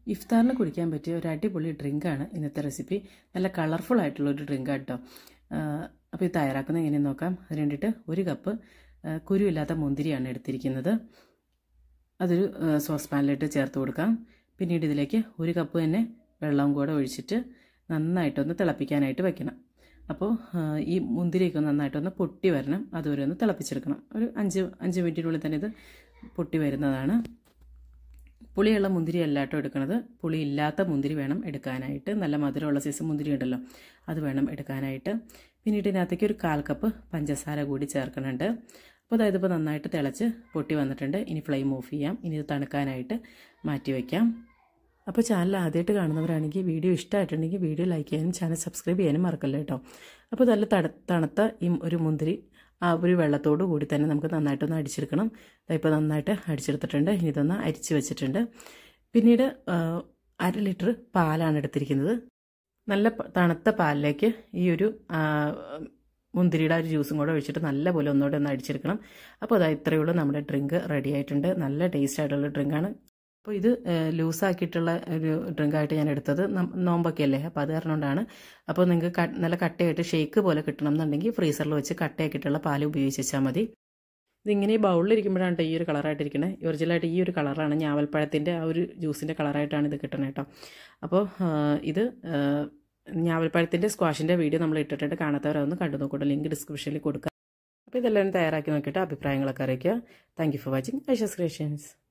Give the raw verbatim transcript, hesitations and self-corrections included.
ഇഫ്താറിന് കുടിക്കാൻ പറ്റിയ ഒരു അടിപൊളി ഡ്രിങ്കാണ് ഇന്നത്തെ റെസിപ്പി. നല്ല കളർഫുൾ ആയിട്ടുള്ള ഒരു ഡ്രിങ്കാണ് കേട്ടോ. അപ്പോൾ ഇത് തയ്യാറാക്കുന്നത് എങ്ങനെയെന്ന് നോക്കാം. അതിന് വേണ്ടിയിട്ട് ഒരു കപ്പ് കുരുവില്ലാത്ത മുന്തിരിയാണ് എടുത്തിരിക്കുന്നത്. അതൊരു സോസ് പാനിലിട്ട് ചേർത്ത് കൊടുക്കാം. പിന്നീട് ഇതിലേക്ക് ഒരു കപ്പ് തന്നെ വെള്ളവും കൂടെ ഒഴിച്ചിട്ട് നന്നായിട്ടൊന്ന് തിളപ്പിക്കാനായിട്ട് വെക്കണം. അപ്പോൾ ഈ മുന്തിരിയൊക്കെ നന്നായിട്ടൊന്ന് പൊട്ടി വരണം, അതുവരെ ഒന്ന് തിളപ്പിച്ചെടുക്കണം. ഒരു അഞ്ച് അഞ്ച് മിനിറ്റിനുള്ളിൽ തന്നെ ഇത് പൊട്ടി വരുന്നതാണ്. പുളിയുള്ള മുന്തിരി അല്ല കേട്ടോ എടുക്കുന്നത്, പുളി ഇല്ലാത്ത മുന്തിരി വേണം എടുക്കാനായിട്ട്. നല്ല മധുരമുള്ള സൈസ് മുന്തിരി ഉണ്ടല്ലോ, അത് വേണം എടുക്കാനായിട്ട്. പിന്നീട് ഇതിനകത്തേക്ക് ഒരു കാൽ കപ്പ് പഞ്ചസാര കൂടി ചേർക്കുന്നുണ്ട്. അപ്പോൾ അതായത് ഇപ്പോൾ നന്നായിട്ട് തിളച്ച് പൊട്ടി വന്നിട്ടുണ്ട്. ഇനി ഫ്ലെയിം ഓഫ് ചെയ്യാം. ഇനി ഇത് തണുക്കാനായിട്ട് മാറ്റി വയ്ക്കാം. അപ്പോൾ ചാനൽ ആദ്യമായിട്ട് കാണുന്നവരാണെങ്കിൽ വീഡിയോ ഇഷ്ടമായിട്ടുണ്ടെങ്കിൽ വീഡിയോ ലൈക്ക് ചെയ്യാനും ചാനൽ സബ്സ്ക്രൈബ് ചെയ്യാനും മറക്കല്ലോ കേട്ടോ. അപ്പോൾ നല്ല തണുത്ത ഈ ഒരു മുന്തിരി ആ ഒരു വെള്ളത്തോടു കൂടി തന്നെ നമുക്ക് നന്നായിട്ടൊന്ന് അടിച്ചെടുക്കണം. ഇപ്പോൾ നന്നായിട്ട് അടിച്ചെടുത്തിട്ടുണ്ട്. ഇനി ഇതൊന്ന് അരിച്ച് വെച്ചിട്ടുണ്ട്. പിന്നീട് അര ലിറ്റർ പാലാണ് എടുത്തിരിക്കുന്നത്. നല്ല തണുത്ത പാലിലേക്ക് ഈ ഒരു മുന്തിരിയുടെ ഒരു ജ്യൂസും കൂടെ ഒഴിച്ചിട്ട് നല്ലപോലെ ഒന്നുകൂടെ ഒന്ന് അടിച്ചെടുക്കണം. അപ്പോൾ അതാ ഇത്രയേ ഉള്ളൂ, നമ്മുടെ ഡ്രിങ്ക് റെഡി ആയിട്ടുണ്ട്. നല്ല ടേസ്റ്റ് ആയിട്ടുള്ള ഡ്രിങ്കാണ്. അപ്പോൾ ഇത് ലൂസാക്കിയിട്ടുള്ള ഒരു ഡ്രിങ്കായിട്ട് ഞാൻ എടുത്തത്. നോമ്പൊക്കെ അല്ലേ, അപ്പോൾ അത് കാരണം കൊണ്ടാണ്. അപ്പോൾ നിങ്ങൾക്ക് നല്ല കട്ടയായിട്ട് ഷേക്ക് പോലെ കിട്ടണം എന്നുണ്ടെങ്കിൽ ഫ്രീസറിൽ വെച്ച് കട്ടയാക്കിയിട്ടുള്ള പാൽ ഉപയോഗിച്ച് വെച്ചാൽ മതി. ഇതിങ്ങനെ ഈ ബൗളിലിരിക്കുമ്പോഴാണ് ഈ ഒരു കളറായിട്ടിരിക്കുന്നത്. ഒറിജിനലായിട്ട് ഈ ഒരു കളറാണ്, ഞാവൽപ്പഴത്തിൻ്റെ ആ ഒരു ജ്യൂസിൻ്റെ കളറായിട്ടാണ് ഇത് കിട്ടുന്നത് കേട്ടോ. അപ്പോൾ ഇത് ഞാവൽപ്പഴത്തിൻ്റെ സ്ക്വാഷിൻ്റെ വീഡിയോ നമ്മൾ ഇട്ടിട്ടുണ്ട്. കാണാത്തവരൊന്ന് കണ്ടു നോക്കൂട്ടോ, ലിങ്ക് ഡിസ്ക്രിപ്ഷനിൽ കൊടുക്കുക. അപ്പോൾ ഇതെല്ലാം തയ്യാറാക്കി നോക്കിയിട്ട് അഭിപ്രായങ്ങളൊക്കെ അറിയിക്കുക. Thank you for watching Aishas creations.